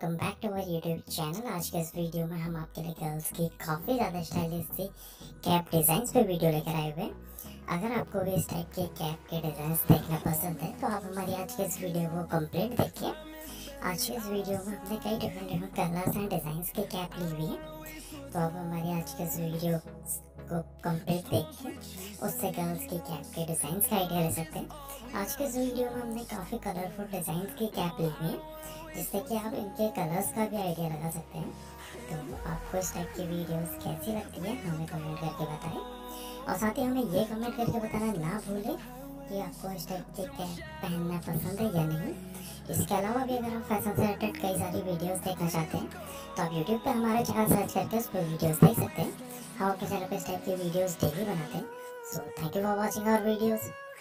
Welcome back to our YouTube channel. आज के इस वीडियो में हम आपके लिए गर्ल्स की काफ़ी ज़्यादा स्टाइलिश सी कैप डिज़ाइंस पे वीडियो लेकर आए हुए हैं। अगर आपको भी इस टाइप के कैप के डिज़ाइंस देखना पसंद है तो आप हमारी आज के इस वीडियो को कंप्लीट देखिए। आज के इस वीडियो में हमने कई डिफरेंट कलर्स एंड डिज़ाइंस की कैप ली हुई है, तो आप हमारी आज के इस वीडियो को कंप्लीट देखिए, उससे गर्ल्स की कैप के डिज़ाइंस का आइडिया ले सकते हैं। आज के इस वीडियो में हमने काफ़ी कलरफुल डिज़ाइंस की कैप ली हुई है, जिससे कि आप इनके कलर्स का भी आइडिया लगा सकते हैं। तो आपको इस टाइप की वीडियोस कैसी लगती है हमें कमेंट करके बताएं, और साथ ही हमें ये कमेंट करके बताना ना भूलें कि आपको इस टाइप की कैप पहनना पसंद है या नहीं। इसके अलावा भी अगर आप फैशन से रिलेटेड कई सारी वीडियोस देखना चाहते हैं तो आप यूट्यूब पर हमारे चैनल सर्च करके उस पर वीडियोस देख सकते हैं। हम अपने चैनल पर इस टाइप की वीडियोस डेली बनाते हैं। So thank you for watching our videos.